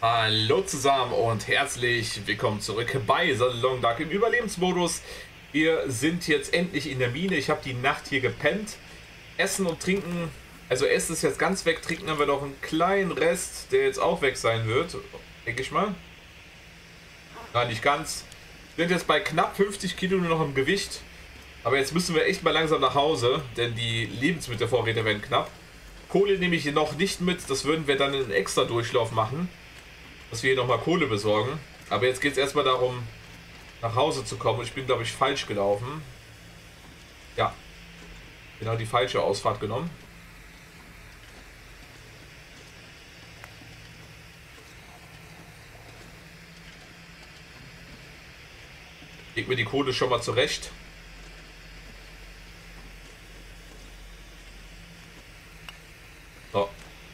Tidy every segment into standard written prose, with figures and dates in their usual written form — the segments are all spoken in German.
Hallo zusammen und herzlich willkommen zurück bei The Long Dark im Überlebensmodus. Wir sind jetzt endlich in der Mine. Ich habe die Nacht hier gepennt. Essen und Trinken, also Essen ist jetzt ganz weg. Trinken haben wir noch einen kleinen Rest, der jetzt auch weg sein wird, denke ich mal. Nein, nicht ganz. Wir sind jetzt bei knapp 50 Kilo nur noch im Gewicht. Aber jetzt müssen wir echt mal langsam nach Hause, denn die Lebensmittelvorräte werden knapp. Kohle nehme ich hier noch nicht mit, das würden wir dann in einem extra Durchlauf machen, dass wir hier nochmal Kohle besorgen. Aber jetzt geht es erstmal darum, nach Hause zu kommen. Und ich bin, glaube ich, falsch gelaufen. Ja, genau die falsche Ausfahrt genommen. Leg mir die Kohle schon mal zurecht. So.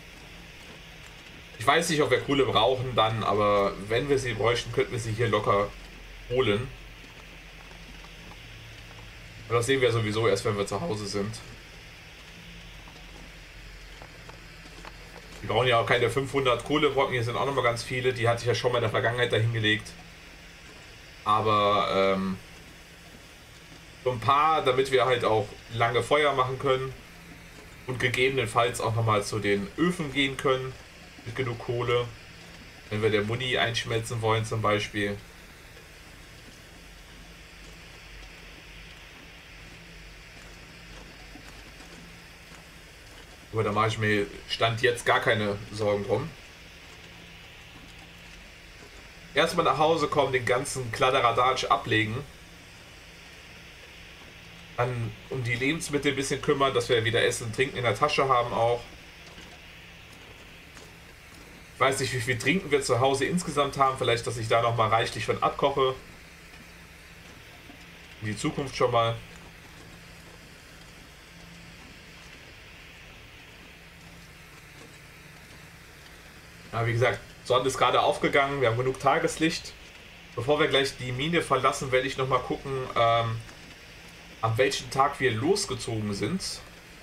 Ich weiß nicht, ob wir Kohle brauchen dann, aber wenn wir sie bräuchten, könnten wir sie hier locker holen. Aber das sehen wir sowieso erst, wenn wir zu Hause sind. Wir brauchen ja auch keine 500 Kohlebrocken, hier sind auch nochmal ganz viele. Die hatte ich ja schon mal in der Vergangenheit dahingelegt. Aber so ein paar, damit wir halt auch lange Feuer machen können. Und gegebenenfalls auch nochmal zu den Öfen gehen können. Mit genug Kohle. Wenn wir der Muni einschmelzen wollen zum Beispiel. Aber da mache ich mir Stand jetzt gar keine Sorgen drum. Erstmal nach Hause kommen, den ganzen Kladderadatsch ablegen. Dann um die Lebensmittel ein bisschen kümmern, dass wir wieder Essen und Trinken in der Tasche haben auch. Ich weiß nicht, wie viel Trinken wir zu Hause insgesamt haben. Vielleicht, dass ich da nochmal reichlich von abkoche. In die Zukunft schon mal. Ja, wie gesagt, Sonne ist gerade aufgegangen. Wir haben genug Tageslicht. Bevor wir gleich die Mine verlassen, werde ich nochmal gucken, an welchem Tag wir losgezogen sind.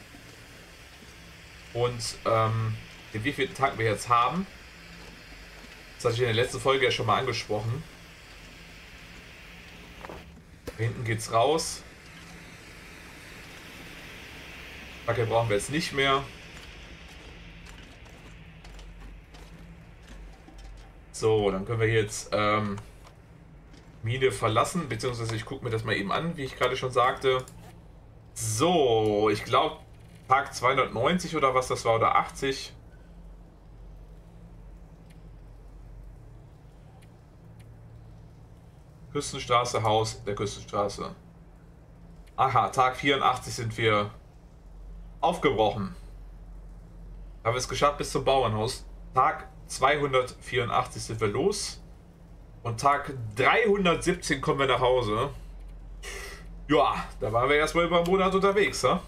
Und in wie vielen Tag wir jetzt haben. Das hatte ich in der letzten Folge ja schon mal angesprochen. Da hinten geht's raus. Fackel brauchen wir jetzt nicht mehr. So, dann können wir jetzt Mine verlassen, beziehungsweise ich gucke mir das mal eben an, wie ich gerade schon sagte. So, ich glaube Tag 290 oder was das war, oder 80. Küstenstraße, Haus der Küstenstraße. Aha, Tag 84 sind wir aufgebrochen. Haben wir es geschafft bis zum Bauernhaus. Tag 284 sind wir los. Und Tag 317 kommen wir nach Hause. Ja, da waren wir erstmal über einen Monat unterwegs, ne?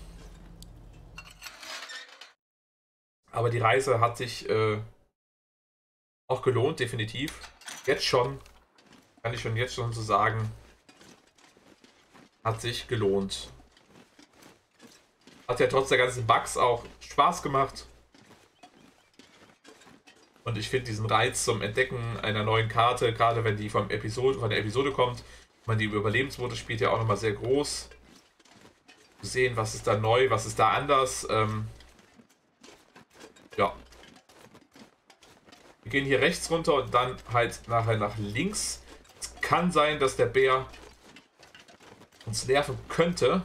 Aber die Reise hat sich auch gelohnt, definitiv. Jetzt schon. Kann ich schon jetzt schon so sagen. Hat sich gelohnt. Hat ja trotz der ganzen Bugs auch Spaß gemacht. Und ich finde diesen Reiz zum Entdecken einer neuen Karte, gerade wenn die von der Episode kommt, man die im Überlebensmodus spielt, ja auch nochmal sehr groß. Zu sehen, was ist da neu, was ist da anders. Ja. Wir gehen hier rechts runter und dann halt nachher nach links. Es kann sein, dass der Bär uns nerven könnte.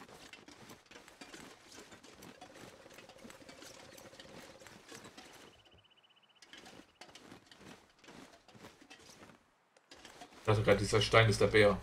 Ich dachte gerade, dieser Stein ist der Bär.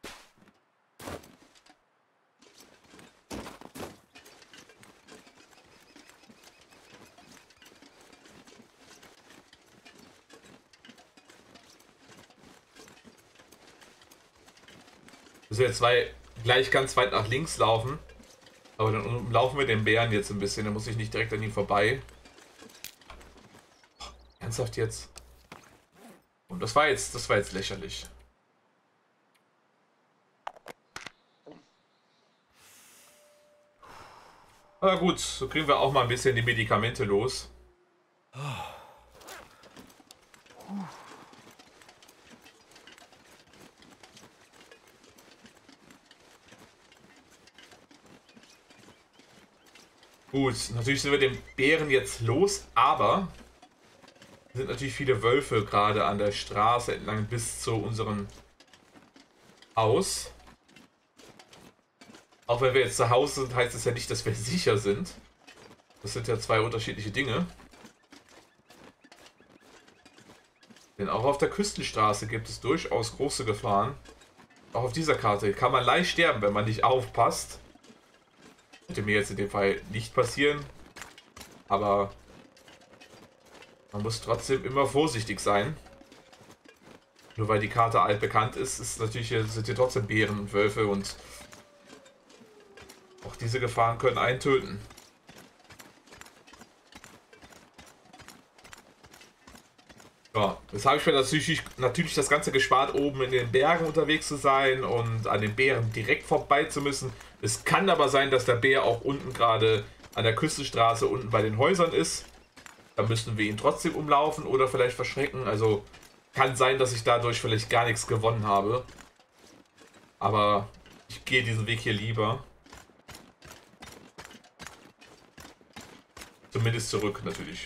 Wir jetzt gleich ganz weit nach links laufen. Aber dann umlaufen wir den Bären jetzt ein bisschen. Dann muss ich nicht direkt an ihm vorbei. Ernsthaft jetzt? Und das war jetzt lächerlich. Aber gut, so kriegen wir auch mal ein bisschen die Medikamente los. Gut, natürlich sind wir den Bären jetzt los, aber es sind natürlich viele Wölfe gerade an der Straße entlang bis zu unserem Haus. Auch wenn wir jetzt zu Hause sind, heißt es ja nicht, dass wir sicher sind. Das sind ja zwei unterschiedliche Dinge. Denn auch auf der Küstenstraße gibt es durchaus große Gefahren. Auch auf dieser Karte kann man leicht sterben, wenn man nicht aufpasst. Könnte mir jetzt in dem Fall nicht passieren. Aber man muss trotzdem immer vorsichtig sein. Nur weil die Karte altbekannt ist, sind hier trotzdem Bären und Wölfe und auch diese Gefahren können einen töten. Ja, jetzt habe ich mir natürlich das Ganze gespart, oben in den Bergen unterwegs zu sein und an den Bären direkt vorbei zu müssen. Es kann aber sein, dass der Bär auch unten gerade an der Küstenstraße unten bei den Häusern ist. Da müssen wir ihn trotzdem umlaufen oder vielleicht verschrecken. Also kann sein, dass ich dadurch vielleicht gar nichts gewonnen habe. Aber ich gehe diesen Weg hier lieber. Zumindest zurück natürlich.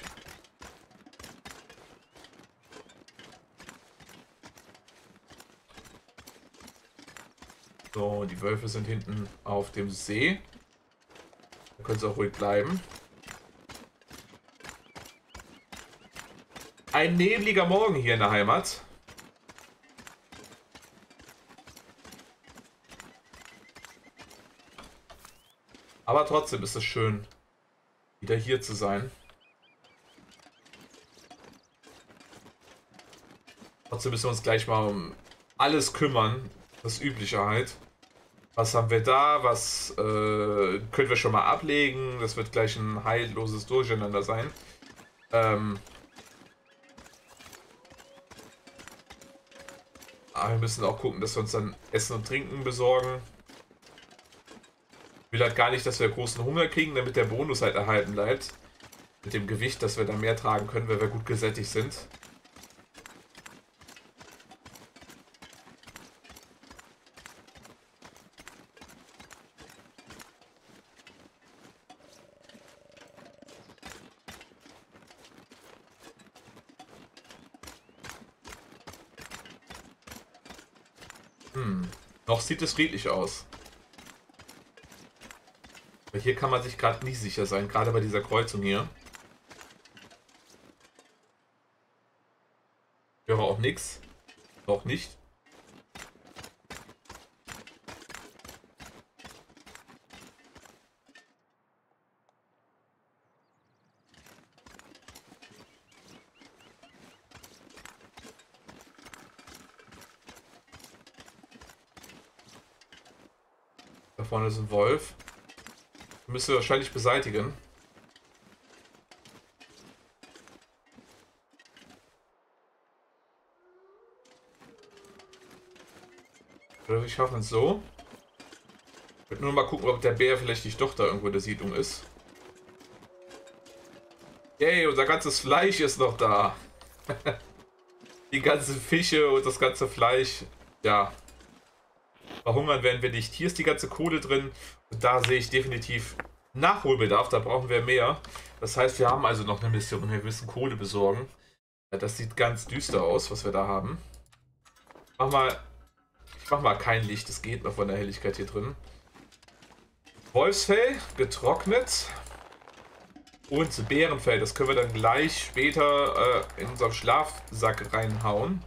So, die Wölfe sind hinten auf dem See. Da können sie auch ruhig bleiben. Ein nebliger Morgen hier in der Heimat. Aber trotzdem ist es schön, wieder hier zu sein. Trotzdem müssen wir uns gleich mal um alles kümmern. Das Übliche halt. Was haben wir da? Was können wir schon mal ablegen? Das wird gleich ein heilloses Durcheinander sein. Aber wir müssen auch gucken, dass wir uns dann Essen und Trinken besorgen. Ich will halt gar nicht, dass wir großen Hunger kriegen, damit der Bonus halt erhalten bleibt. Mit dem Gewicht, dass wir dann mehr tragen können, wenn wir gut gesättigt sind. Noch sieht es friedlich aus. Aber hier kann man sich gerade nicht sicher sein, gerade bei dieser Kreuzung hier. Ich höre auch nichts. Noch nicht. Da vorne ist ein Wolf. Müssen wir wahrscheinlich beseitigen. Oder wir schaffen es so. Ich würde nur mal gucken, ob der Bär vielleicht nicht doch da irgendwo in der Siedlung ist. Yay, unser ganzes Fleisch ist noch da. Die ganzen Fische und das ganze Fleisch. Ja. Verhungern werden wir nicht. Hier ist die ganze Kohle drin. Und da sehe ich definitiv Nachholbedarf. Da brauchen wir mehr. Das heißt, wir haben also noch eine Mission und wir müssen Kohle besorgen. Das sieht ganz düster aus, was wir da haben. Ich mach mal kein Licht. Es geht noch von der Helligkeit hier drin. Wolfsfell, getrocknet. Und Bärenfell. Das können wir dann gleich später in unserem Schlafsack reinhauen.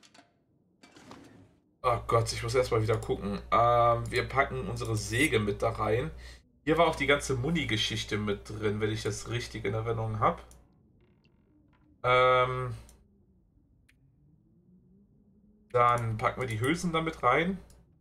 Oh Gott, ich muss erstmal wieder gucken. Wir packen unsere Säge mit da rein. Hier war auch die ganze Muni-Geschichte mit drin, wenn ich das richtig in Erinnerung habe. Dann packen wir die Hülsen damit rein.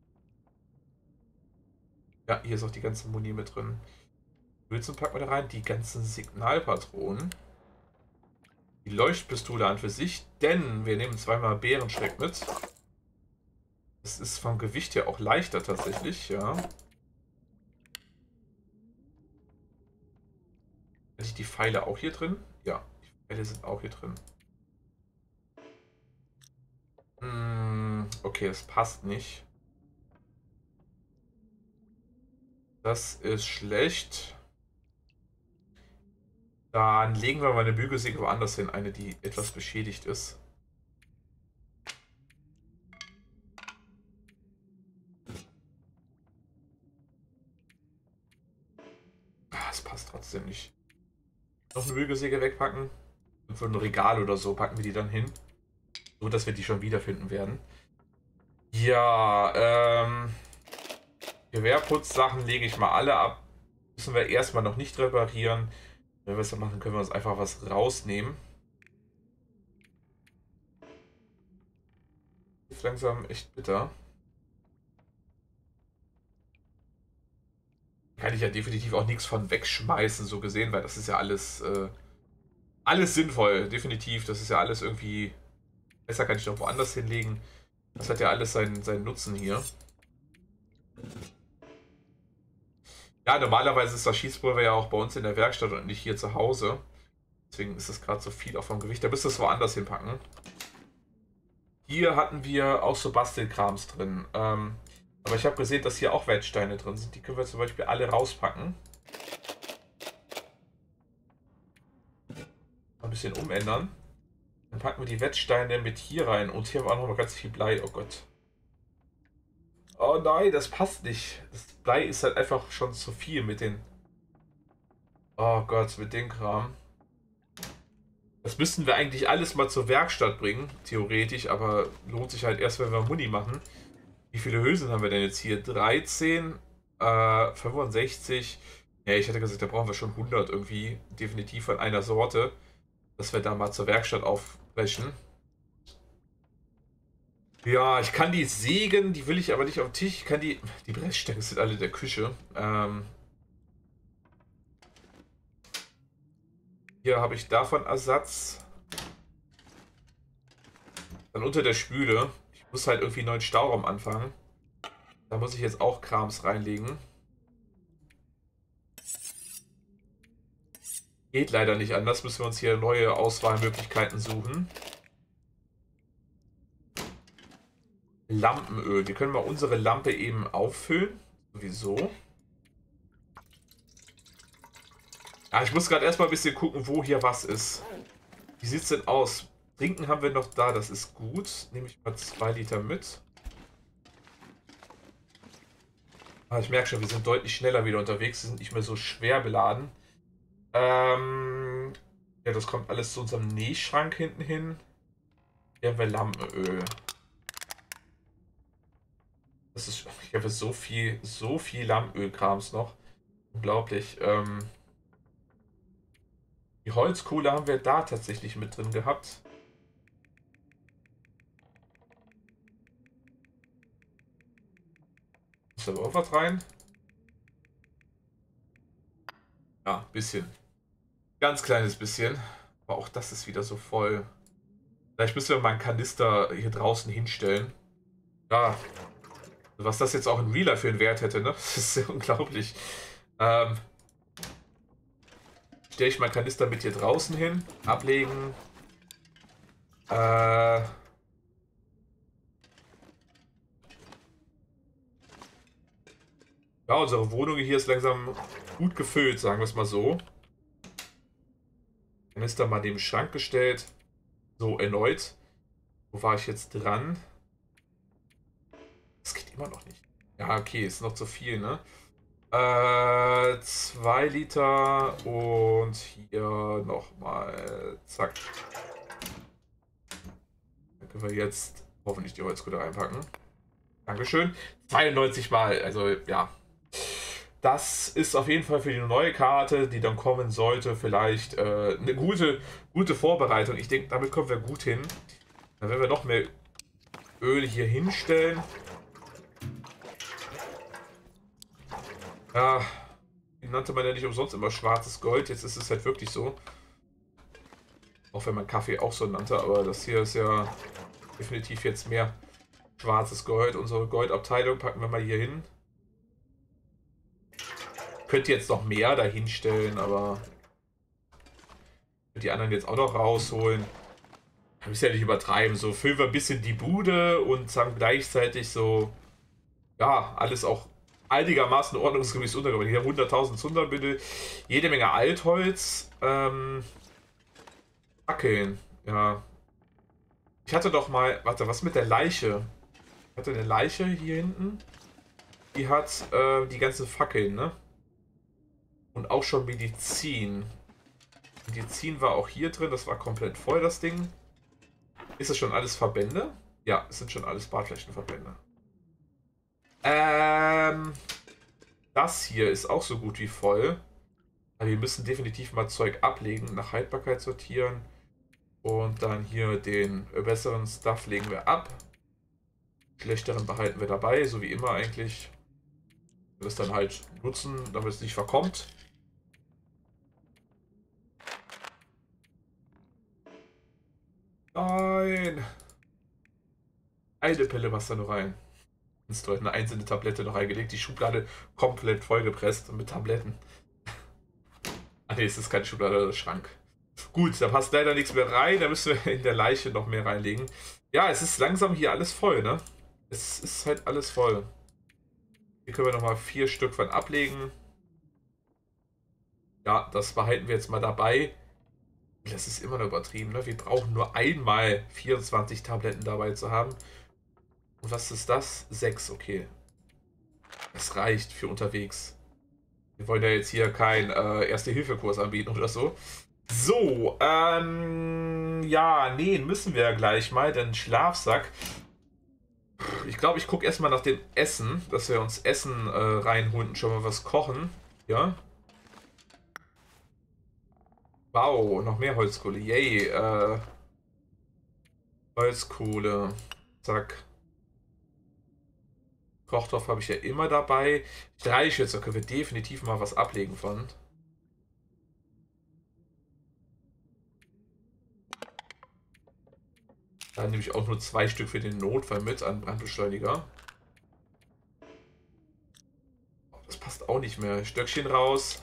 Ja, hier ist auch die ganze Muni mit drin. Hülsen packen wir da rein. Die ganzen Signalpatronen. Die Leuchtpistole an für sich, denn wir nehmen zweimal Bärenschreck mit. Das ist vom Gewicht her auch leichter tatsächlich, ja. Hätte ich die Pfeile auch hier drin? Ja, die Pfeile sind auch hier drin. Okay, das passt nicht. Das ist schlecht. Dann legen wir mal eine Bügelsäge woanders hin. Eine, die etwas beschädigt ist. Das passt trotzdem nicht. Noch eine Bügelsäge wegpacken. Und für ein Regal oder so packen wir die dann hin. So, dass wir die schon wiederfinden werden. Ja, Gewehrputzsachen lege ich mal alle ab. Müssen wir erstmal noch nicht reparieren. Wenn wir es dann machen, können wir uns einfach was rausnehmen. Ist langsam echt bitter. Kann ich ja definitiv auch nichts von wegschmeißen, so gesehen, weil das ist ja alles sinnvoll. Definitiv, das ist ja alles irgendwie. Besser kann ich noch woanders hinlegen. Das hat ja alles seinen Nutzen hier. Ja, normalerweise ist das Schießpulver ja auch bei uns in der Werkstatt und nicht hier zu Hause. Deswegen ist es gerade so viel auch vom Gewicht. Da müsst ihr es woanders hinpacken. Hier hatten wir auch so Bastelkrams drin. Aber ich habe gesehen, dass hier auch Wettsteine drin sind. Die können wir zum Beispiel alle rauspacken. Ein bisschen umändern. Dann packen wir die Wettsteine mit hier rein. Und hier haben wir auch noch mal ganz viel Blei. Oh Gott. Oh nein, das passt nicht. Das Blei ist halt einfach schon zu viel mit den... Oh Gott, mit dem Kram. Das müssten wir eigentlich alles mal zur Werkstatt bringen, theoretisch, aber lohnt sich halt erst, wenn wir Muni machen. Wie viele Hülsen haben wir denn jetzt hier? 13, 65. Ja, ich hätte gesagt, da brauchen wir schon 100 irgendwie, definitiv von einer Sorte, dass wir da mal zur Werkstatt aufbrechen. Ja, ich kann die sägen, die will ich aber nicht auf den Tisch. Ich kann die Brechstangen sind alle in der Küche. Hier habe ich davon Ersatz. Dann unter der Spüle. Ich muss halt irgendwie einen neuen Stauraum anfangen. Da muss ich jetzt auch Krams reinlegen. Geht leider nicht anders. Müssen wir uns hier neue Auswahlmöglichkeiten suchen. Lampenöl. Wir können mal unsere Lampe eben auffüllen. Sowieso. Ja, ich muss gerade erstmal ein bisschen gucken, wo hier was ist. Wie sieht es denn aus? Trinken haben wir noch da, das ist gut. Nehme ich mal 2 Liter mit. Ah, ich merke schon, wir sind deutlich schneller wieder unterwegs. Wir sind nicht mehr so schwer beladen. Ja, das kommt alles zu unserem Nähschrank hinten hin. Hier haben wir Lampenöl. Das ist, ich habe so viel Lampenölkrams noch. Unglaublich. Die Holzkohle haben wir da tatsächlich mit drin gehabt. Ist da auch was rein? Ja, ein bisschen. Ganz kleines bisschen. Aber auch das ist wieder so voll. Vielleicht müssen wir mal einen Kanister hier draußen hinstellen. Ja. Was das jetzt auch in Real Life für einen Wert hätte, ne? Das ist ja unglaublich. Stelle ich meinen Kanister mit hier draußen hin. Ablegen. Ja, unsere Wohnung hier ist langsam gut gefüllt, sagen wir es mal so. Kanister mal neben den Schrank gestellt. So, erneut. Wo war ich jetzt dran? Das geht immer noch nicht. Ja, okay, ist noch zu viel, ne? 2 Liter und hier nochmal. Zack. Dann können wir jetzt hoffentlich die Holzkohle reinpacken. Dankeschön. 92 Mal, also ja. Das ist auf jeden Fall für die neue Karte, die dann kommen sollte, vielleicht eine gute Vorbereitung. Ich denke, damit kommen wir gut hin. Dann werden wir noch mehr Öl hier hinstellen. Ja, die nannte man ja nicht umsonst immer schwarzes Gold. Jetzt ist es halt wirklich so. Auch wenn man Kaffee auch so nannte, aber das hier ist ja definitiv jetzt mehr schwarzes Gold. Unsere Goldabteilung packen wir mal hier hin. Könnte jetzt noch mehr dahinstellen, aber die anderen jetzt auch noch rausholen. wir müssen ja nicht übertreiben. So füllen wir ein bisschen die Bude und haben gleichzeitig so, ja, alles auch einigermaßen ordnungsgemäß untergebracht. Hier 100.000 Zunderbündel, jede Menge Altholz, Fackeln, ja. Ich hatte doch mal, warte, was mit der Leiche? Ich hatte eine Leiche hier hinten. Die hat die ganzen Fackeln, ne? Und auch schon Medizin. Medizin war auch hier drin, das war komplett voll, das Ding. Ist das schon alles Verbände? Ja, es sind schon alles Bartflächenverbände. Das hier ist auch so gut wie voll. Aber wir müssen definitiv mal Zeug ablegen, nach Haltbarkeit sortieren. Und dann hier den besseren Stuff legen wir ab. Schlechteren behalten wir dabei, so wie immer eigentlich. Wir das dann halt nutzen, damit es nicht verkommt. Nein! Eine Pille Wasser nur rein. Ist eine einzelne Tablette noch reingelegt. Die Schublade komplett vollgepresst mit Tabletten. Ah ne, es ist keine Schublade, das ist Schrank. Gut, da passt leider nichts mehr rein. Da müssen wir in der Leiche noch mehr reinlegen. Ja, es ist langsam hier alles voll, ne? Es ist halt alles voll. Hier können wir nochmal 4 Stück von ablegen. Ja, das behalten wir jetzt mal dabei. Das ist immer noch übertrieben, ne? Wir brauchen nur einmal 24 Tabletten dabei zu haben. Und was ist das? 6, okay. Das reicht für unterwegs. Wir wollen ja jetzt hier keinen Erste-Hilfe-Kurs anbieten oder so. So, ja, nähen müssen wir ja gleich mal, denn Schlafsack. Ich glaube, ich gucke erstmal nach dem Essen, dass wir uns Essen reinholen und schon mal was kochen. Ja. Wow, noch mehr Holzkohle. Yay. Holzkohle. Zack. Kochtopf habe ich ja immer dabei. Streichhölzer können wir definitiv mal was ablegen von. Dann nehme ich auch nur 2 Stück für den Notfall mit an Brandbeschleuniger. Das passt auch nicht mehr. Stöckchen raus.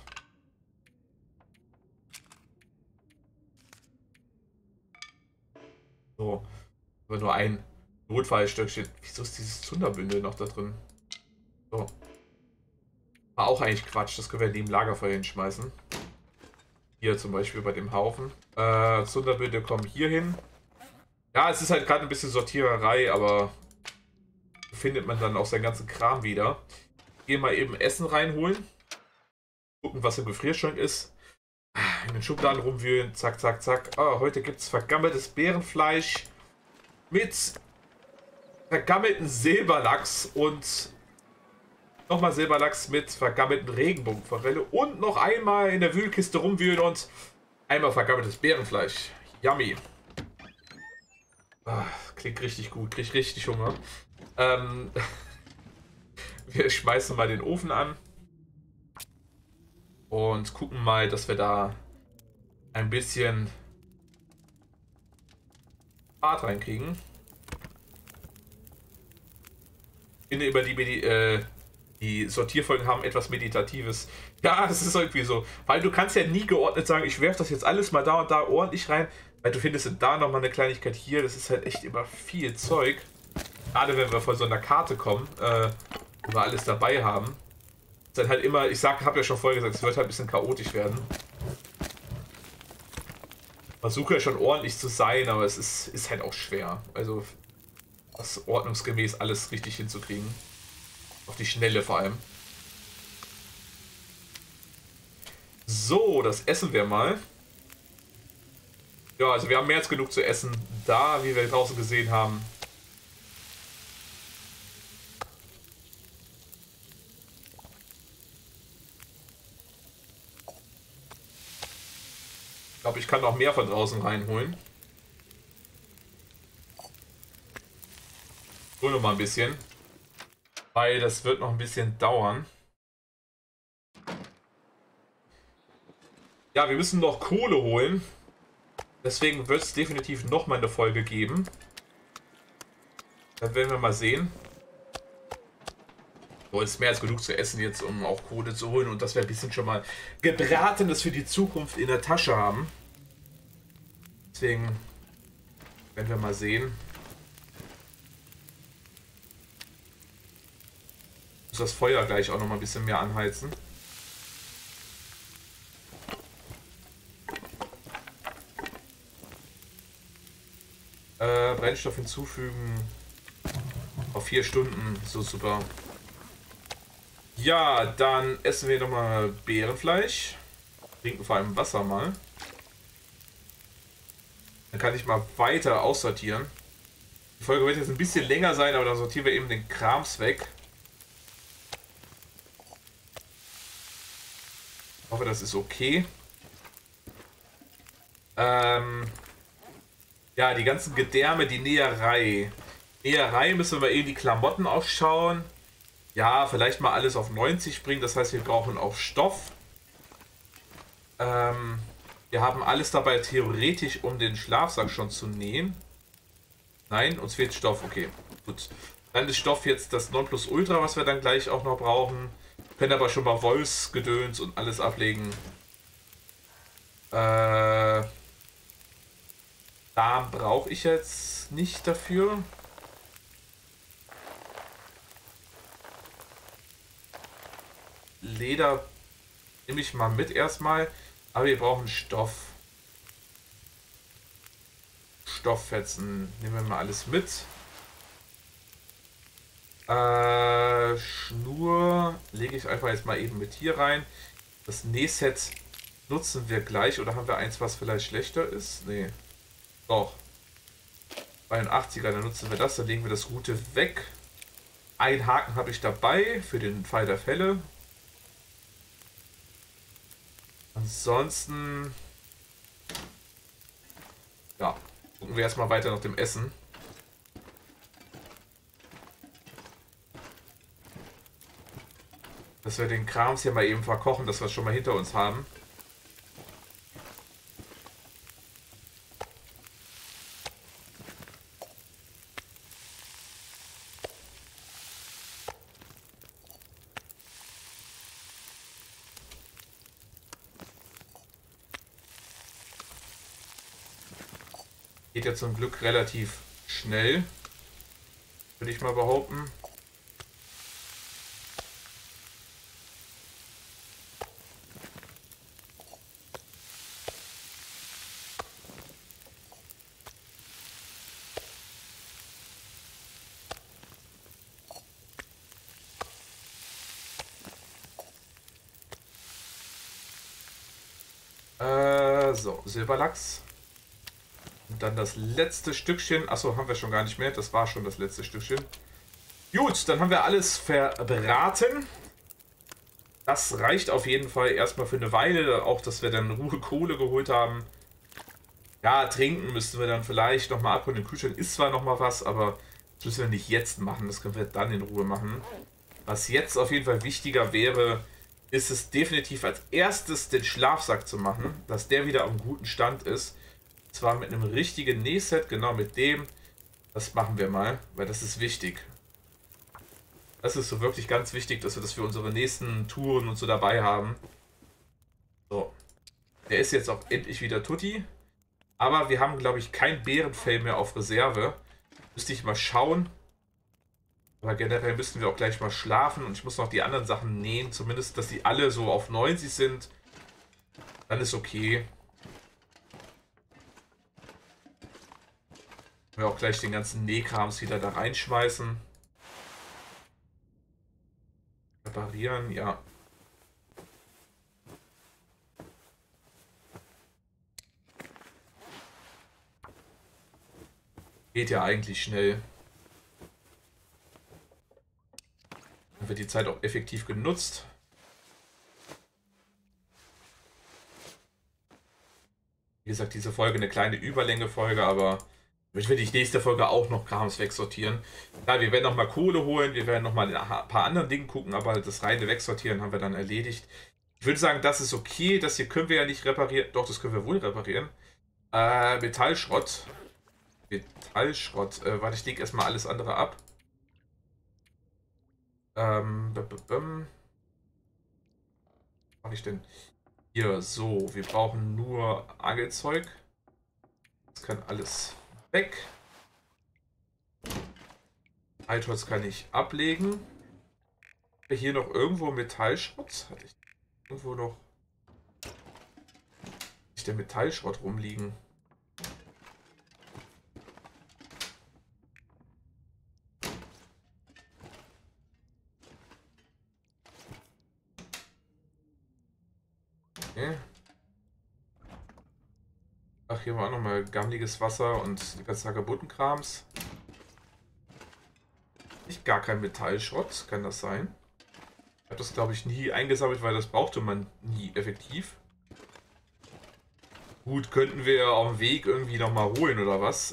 So. Aber nur ein Notfallstöckchen. Wieso ist dieses Zunderbündel noch da drin? So. War auch eigentlich Quatsch. Das können wir neben Lagerfeuer hinschmeißen. Hier zum Beispiel bei dem Haufen. Zunderbündel kommen hier hin. Ja, es ist halt gerade ein bisschen Sortiererei, aber findet man dann auch seinen ganzen Kram wieder. Gehen mal eben Essen reinholen. Gucken, was im Gefrierschrank ist. In den Schubladen rumwühlen. Zack, zack, zack. Oh, heute gibt es vergammeltes Bärenfleisch mit vergammelten Silberlachs und nochmal Silberlachs mit vergammelten Regenbogenforelle und noch einmal in der Wühlkiste rumwühlen und einmal vergammeltes Bärenfleisch. Yummy. Ah, klingt richtig gut, krieg richtig Hunger. Wir schmeißen mal den Ofen an und gucken mal, dass wir da ein bisschen Fahrt reinkriegen. Ich finde über die Sortierfolgen haben etwas Meditatives. Ja, das ist irgendwie so, weil du kannst ja nie geordnet sagen, ich werfe das jetzt alles mal da und da ordentlich rein. Weil du findest da nochmal eine Kleinigkeit hier. Das ist halt echt immer viel Zeug. Gerade wenn wir von so einer Karte kommen, wo wir alles dabei haben. Ist dann halt immer, habe ja schon vorher gesagt, es wird halt ein bisschen chaotisch werden. Versuche ja schon ordentlich zu sein, aber es ist halt auch schwer. Also, das ordnungsgemäß alles richtig hinzukriegen. Auf die Schnelle vor allem. So, das essen wir mal. Ja, also wir haben mehr als genug zu essen da, wie wir draußen gesehen haben. Ich glaube, ich kann noch mehr von draußen reinholen. Nur noch mal ein bisschen. Weil das wird noch ein bisschen dauern. Ja, wir müssen noch Kohle holen. Deswegen wird es definitiv noch mal eine Folge geben. Dann werden wir mal sehen. So, ist mehr als genug zu essen jetzt, um auch Kohle zu holen. Und dass wir ein bisschen schon mal Gebratenes für die Zukunft in der Tasche haben. Deswegen Wenn wir mal sehen. Ich muss das Feuer gleich auch noch mal ein bisschen mehr anheizen. Brennstoff hinzufügen. Auf 4 Stunden. So super. Ja, dann essen wir nochmal Beerenfleisch. Trinken vor allem Wasser mal. Dann kann ich mal weiter aussortieren. Die Folge wird jetzt ein bisschen länger sein, aber dann sortieren wir eben den Krams weg. Ich hoffe, das ist okay. Ja, die ganzen Gedärme, die Näherei. Näherei müssen wir eben die Klamotten ausschauen. Ja, vielleicht mal alles auf 90 bringen. Das heißt, wir brauchen auch Stoff. Wir haben alles dabei theoretisch, um den Schlafsack schon zu nähen. Nein, uns fehlt Stoff. Okay, gut. Dann ist Stoff jetzt das Nonplusultra, was wir dann gleich auch noch brauchen. Können aber schon mal Wolfsgedöns und alles ablegen. Darm brauche ich jetzt nicht dafür. Leder nehme ich mal mit erstmal. Aber wir brauchen Stoff. Stofffetzen. Nehmen wir mal alles mit. Schnur lege ich einfach jetzt mal eben mit hier rein. Das Nähset nutzen wir gleich. Oder haben wir eins, was vielleicht schlechter ist? Nee. Doch. Bei den 80er, dann nutzen wir das. Dann legen wir das Gute weg. Ein Haken habe ich dabei für den Fall der Fälle. Ansonsten, ja, gucken wir erstmal weiter nach dem Essen. Dass wir den Krams hier mal eben verkochen, dass wir es schon mal hinter uns haben. Geht ja zum Glück relativ schnell, würde ich mal behaupten. So, Silberlachs. Und dann das letzte Stückchen. Achso, haben wir schon gar nicht mehr. Das war schon das letzte Stückchen. Gut, dann haben wir alles verbraten. Das reicht auf jeden Fall erstmal für eine Weile. Auch, dass wir dann Ruhe Kohle geholt haben. Ja, trinken müssten wir dann vielleicht nochmal ab. Und im Kühlschrank ist zwar nochmal was, aber das müssen wir nicht jetzt machen. Das können wir dann in Ruhe machen. Was jetzt auf jeden Fall wichtiger wäre, ist es definitiv als erstes den Schlafsack zu machen. Dass der wieder am guten Stand ist. Zwar mit einem richtigen Nähset, genau mit dem. Das machen wir mal, weil das ist wichtig. Das ist so wirklich ganz wichtig, dass wir das für unsere nächsten Touren und so dabei haben. So. Der ist jetzt auch endlich wieder tutti. Aber wir haben, glaube ich, kein Bärenfell mehr auf Reserve. Müsste ich mal schauen. Aber generell müssten wir auch gleich mal schlafen. Und ich muss noch die anderen Sachen nähen. Zumindest, dass die alle so auf 90 sind. Dann ist okay. Wir auch gleich den ganzen Nähkrams wieder da reinschmeißen. Reparieren, ja. Geht ja eigentlich schnell. Dann wird die Zeit auch effektiv genutzt. Wie gesagt, diese Folge eine kleine Überlänge-Folge, aber ich will die nächste Folge auch noch Krams wegsortieren. Ja, wir werden noch mal Kohle holen, wir werden noch mal ein paar anderen Dinge gucken, aber das reine Wegsortieren haben wir dann erledigt. Ich würde sagen, das ist okay. Das hier können wir ja nicht reparieren. Doch, das können wir wohl reparieren. Metallschrott. Metallschrott. Warte, ich lege erstmal alles andere ab. Was mache ich denn? Hier, so. Wir brauchen nur Angelzeug. Das kann alles Weg. Altholz kann ich ablegen. Hier noch irgendwo Metallschrott? Hatte ich irgendwo noch nicht der Metallschrott rumliegen? Okay. Ach, hier war auch nochmal gammeliges Wasser und die ganze kaputten Krams. Nicht gar kein Metallschrott, kann das sein? Ich habe das, glaube ich, nie eingesammelt, weil das brauchte man nie effektiv. Gut, könnten wir auf dem Weg irgendwie nochmal holen oder was.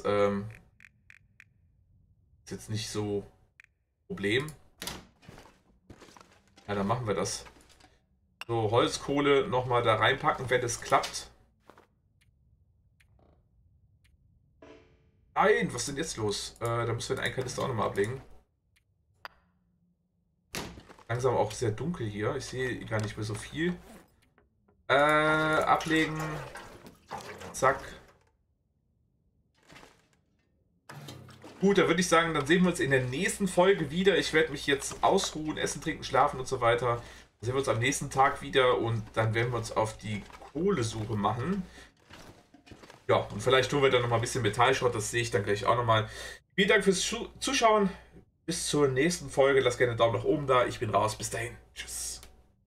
Ist jetzt nicht so ein Problem. Ja, dann machen wir das. So, Holzkohle nochmal da reinpacken, wenn es klappt. Nein, was ist denn jetzt los? Da müssen wir den einen Kanister auch nochmal ablegen. Langsam auch sehr dunkel hier. Ich sehe gar nicht mehr so viel. Ablegen. Zack. Gut, da würde ich sagen, dann sehen wir uns in der nächsten Folge wieder. Ich werde mich jetzt ausruhen, essen, trinken, schlafen und so weiter. Dann sehen wir uns am nächsten Tag wieder und dann werden wir uns auf die Kohlesuche machen. Ja, und vielleicht tun wir dann nochmal ein bisschen Metallschrott, das sehe ich dann gleich auch nochmal. Vielen Dank fürs Zuschauen. Bis zur nächsten Folge. Lasst gerne einen Daumen nach oben da. Ich bin raus. Bis dahin. Tschüss.